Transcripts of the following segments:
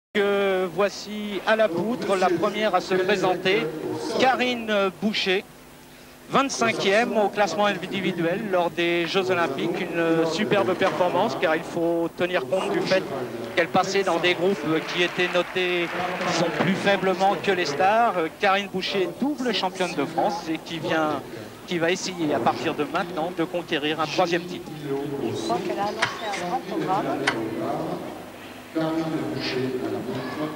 Voici à la poutre la première à se présenter, Karine Boucher, 25e au classement individuel lors des Jeux Olympiques. Une superbe performance car il faut tenir compte du fait qu'elle passait dans des groupes qui étaient notés disons, plus faiblement que les stars. Karine Boucher, double championne de France et qui va essayer à partir de maintenant de conquérir un 3e titre. Je crois qu'elle a annoncé un grand programme. Karine Boucher à la montre.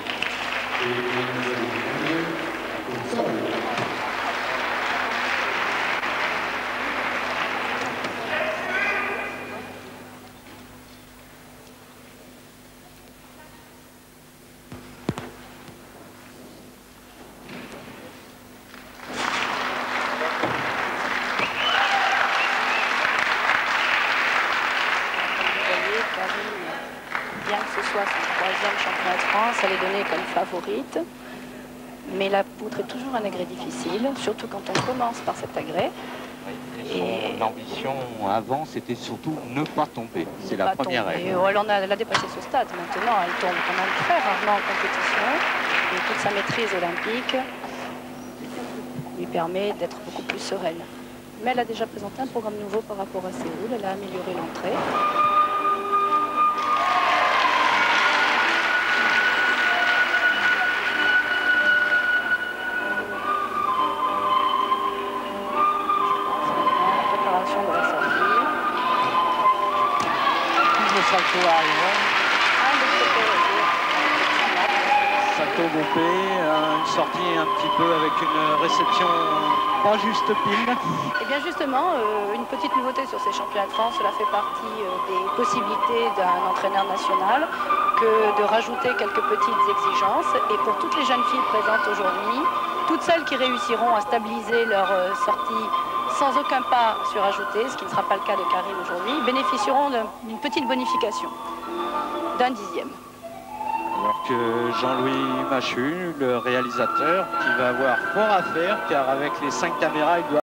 Bien que ce soit son 3e championnat de France, elle est donnée comme favorite. Mais la poutre est toujours un agrès difficile, surtout quand on commence par cet agrès. Et son ambition avant, c'était surtout ne pas tomber. C'est la première règle. Elle a dépassé ce stade maintenant. Elle tombe quand même très rarement en compétition. Et toute sa maîtrise olympique lui permet d'être beaucoup plus sereine. Mais elle a déjà présenté un programme nouveau par rapport à Séoul. Elle a amélioré l'entrée. Salto arrière. Salto groupé, une sortie un petit peu avec une réception pas juste pile. Et bien justement, une petite nouveauté sur ces championnats de France, cela fait partie des possibilités d'un entraîneur national que de rajouter quelques petites exigences. Et pour toutes les jeunes filles présentes aujourd'hui, toutes celles qui réussiront à stabiliser leur sortie sans aucun pas surajouté, ce qui ne sera pas le cas de Karine aujourd'hui, bénéficieront d'une petite bonification d'un 10e. Alors que Jean-Louis Machu, le réalisateur, qui va avoir fort à faire, car avec les 5 caméras, il doit